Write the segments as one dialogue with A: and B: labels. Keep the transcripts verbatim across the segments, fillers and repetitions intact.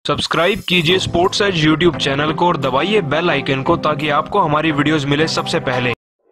A: Subscribe कीजिए sports as YouTube channel को और दबाइए बेल आइकन को ताकि आपको हमारी वीडियोस मिले सबसे पहले।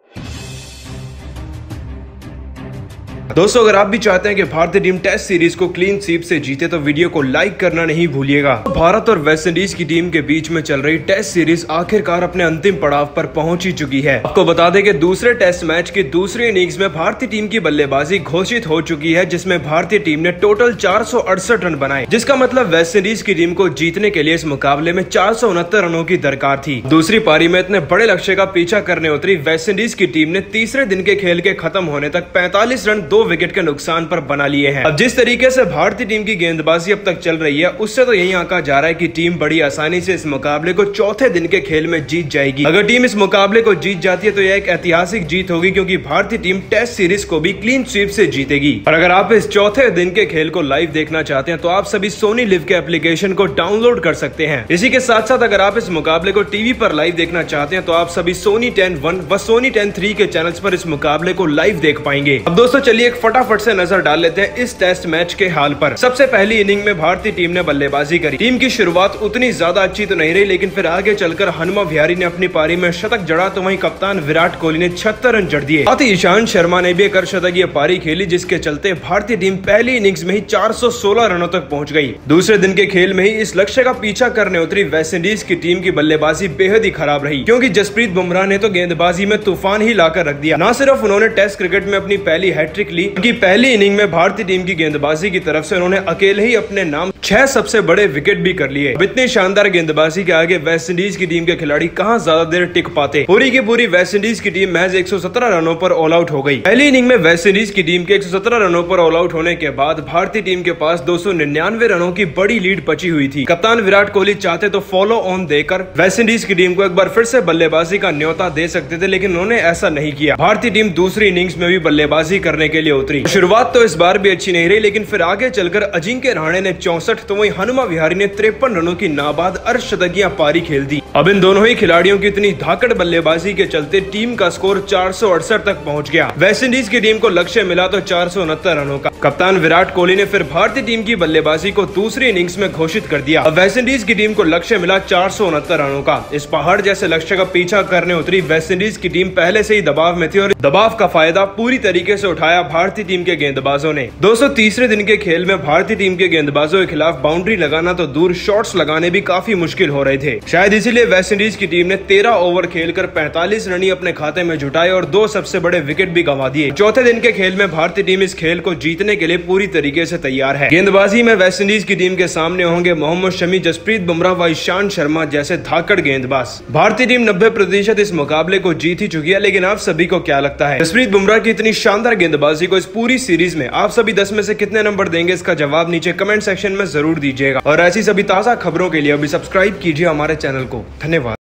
A: दोस्तों, अगर आप भी चाहते हैं कि भारतीय टीम टेस्ट सीरीज को क्लीन स्वीप से जीते तो वीडियो को लाइक करना नहीं भूलिएगा। भारत और वेस्टइंडीज की टीम के बीच में चल रही टेस्ट सीरीज आखिरकार अपने अंतिम पड़ाव पर पहुंच ही चुकी है। आपको बता दें कि दूसरे टेस्ट मैच की दूसरी इनिंग्स में भारतीय टीम की बल्लेबाजी घोषित हो चुकी है, जिसमें भारतीय टीम ने टोटल चार सौ अड़सठ रन बनाए, जिसका मतलब वेस्टइंडीज की टीम को जीतने के लिए इस मुकाबले में चार सौ उनहत्तर रनों की दरकार थी। दूसरी पारी में इतने बड़े लक्ष्य का पीछा करने उतरी वेस्टइंडीज की टीम ने तीसरे दिन के खेल के खत्म होने तक पैंतालीस रन दो विकेट के नुकसान पर बना लिए हैं। अब जिस तरीके से भारतीय टीम की गेंदबाजी अब तक चल रही है, उससे तो यही आंका जा रहा है कि टीम बड़ी आसानी से इस मुकाबले को चौथे दिन के खेल में जीत जाएगी। अगर टीम इस मुकाबले को जीत जाती है तो यह एक ऐतिहासिक जीत होगी, क्योंकि भारतीय टीम टेस्ट सीरीज को भी क्लीन स्वीप से जीतेगी। और अगर आप इस चौथे दिन के खेल को लाइव देखना चाहते हैं तो आप सभी सोनी लिव के एप्लीकेशन को डाउनलोड कर सकते हैं। इसी के साथ साथ अगर आप इस मुकाबले को टीवी पर लाइव देखना चाहते हैं तो आप सभी सोनी टेन वन व सोनी टेन थ्री के चैनल्स पर इस मुकाबले को लाइव देख पाएंगे। अब दोस्तों, चलिए एक फटाफट से नजर डाल लेते हैं इस टेस्ट मैच के हाल पर। सबसे पहली इनिंग में भारतीय टीम ने बल्लेबाजी करी। टीम की शुरुआत उतनी ज्यादा अच्छी तो नहीं रही, लेकिन फिर आगे चलकर हनुमा विहारी ने अपनी पारी में शतक जड़ा तो वहीं कप्तान विराट कोहली ने छिहत्तर रन जड़ दिए। साथ ही ईशांत शर्मा ने भी एक अर्धशतकीय पारी खेली, जिसके चलते भारतीय टीम पहली इनिंग्स में ही चार सौ सोलह रनों तक पहुंच गई। दूसरे दिन के खेल में ही इस लक्ष्य का पीछा करने उतरी वेस्टइंडीज की टीम की बल्लेबाजी बेहद ही खराब रही, क्योंकि जसप्रीत बुमराह ने तो गेंदबाजी में तूफान ही लाकर रख दिया। न सिर्फ उन्होंने टेस्ट क्रिकेट में अपनी पहली हैट्रिक ली, बल्कि पहली इनिंग में भारतीय टीम की गेंदबाजी की तरफ से उन्होंने अकेले ही अपने नाम छह सबसे बड़े विकेट भी कर लिए। इतनी शानदार गेंदबाजी के आगे वेस्टइंडीज की टीम के खिलाड़ी कहां ज्यादा देर टिक पाते। पूरी की पूरी वेस्टइंडीज की टीम महज एक सौ सत्रह रनों पर ऑल आउट हो गई। पहली इनिंग में वेस्टइंडीज की टीम के एक सौ सत्रह रनों पर ऑल आउट होने के बाद भारतीय टीम के पास दो सौ निन्यानवे रनों की बड़ी लीड बची हुई थी। कप्तान विराट कोहली चाहते तो फॉलो ऑन देकर वेस्टइंडीज की टीम को एक बार फिर से बल्लेबाजी का न्योता दे सकते थे, लेकिन उन्होंने ऐसा नहीं किया। भारतीय टीम दूसरी इनिंग्स में भी बल्लेबाजी करने के लिए उतरी। शुरुआत तो इस बार भी अच्छी नहीं रही, लेकिन फिर आगे चलकर अजिंक्य रहाणे ने चौसठ तो वहीं हनुमा विहारी ने तिरपन रनों की नाबाद अर्धशतकीय पारी खेल दी। अब इन दोनों ही खिलाड़ियों की इतनी धाकड़ बल्लेबाजी के चलते टीम का स्कोर चार सौ अड़सठ तक पहुंच गया। वेस्टइंडीज की टीम को लक्ष्य मिला तो चार सौ उनहत्तर रनों का। कप्तान विराट कोहली ने फिर भारतीय टीम की बल्लेबाजी को दूसरी इनिंग्स में घोषित कर दिया। अब वेस्टइंडीज की टीम को लक्ष्य मिला चार सौ उनहत्तर रनों का। इस पहाड़ जैसे लक्ष्य का पीछा करने उतरी वेस्टइंडीज की टीम पहले से ही दबाव में थी और दबाव का फायदा पूरी तरीके से उठाया भारतीय टीम के गेंदबाजों ने। दोस्तों, तीसरे दिन के खेल में भारतीय टीम के गेंदबाजों के खिलाफ बाउंड्री लगाना तो दूर, शॉट्स लगाने भी काफी मुश्किल हो रहे थे। शायद इसीलिए वेस्टइंडीज की टीम ने तेरह ओवर खेलकर पैंतालीस रन ही अपने खाते में जुटाए और दो सबसे बड़े विकेट भी गंवा दिए। चौथे दिन के खेल में भारतीय टीम इस खेल को जीतने के लिए पूरी तरीके से तैयार है। गेंदबाजी में वेस्टइंडीज की टीम के सामने होंगे मोहम्मद शमी, जसप्रीत बुमराह व ईशांत शर्मा जैसे धाकड़ गेंदबाज। भारतीय टीम नब्बे प्रतिशत इस मुकाबले को जीत ही चुकी है, लेकिन आप सभी को क्या लगता है, जसप्रीत बुमराह की इतनी शानदार गेंदबाजी को इस पूरी सीरीज में आप सभी दस में से कितने नंबर देंगे? इसका जवाब नीचे कमेंट सेक्शन में जरूर दीजिएगा। और ऐसी सभी ताजा खबरों के लिए अभी सब्सक्राइब कीजिए हमारे चैनल को। धन्यवाद।